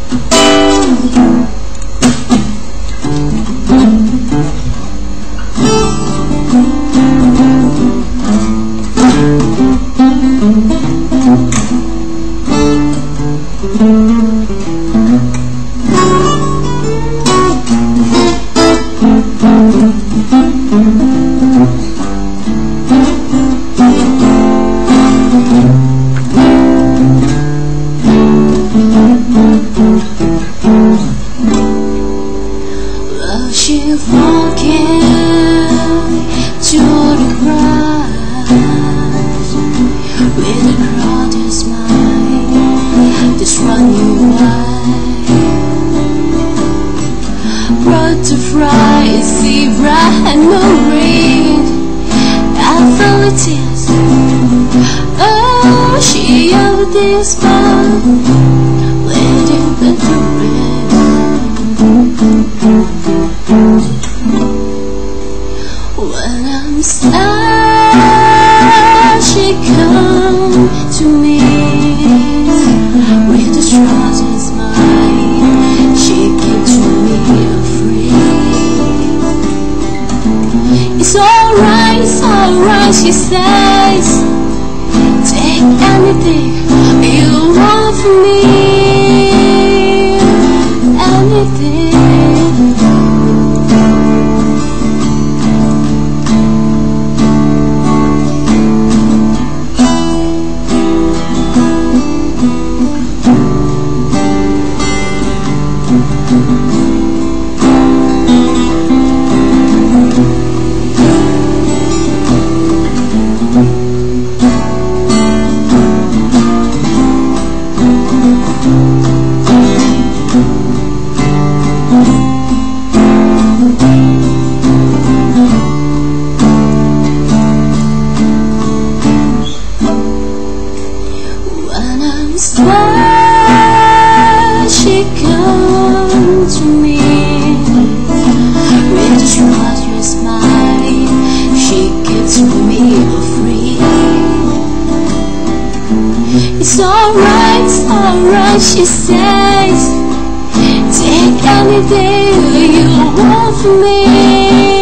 Sleepwalking to the grass with a crowded smile, just running wide. Butterfly, zebra, and no rain. I felt the tears. Oh, she over this fun, waiting for the rain. When I'm sad, she come to me with a troubled smile. She keeps me free. It's alright, she says. Take anything you want from me, anything. Why she come to me with a troubled smile? She gives me free. It's alright, she says. Take anything you want from me.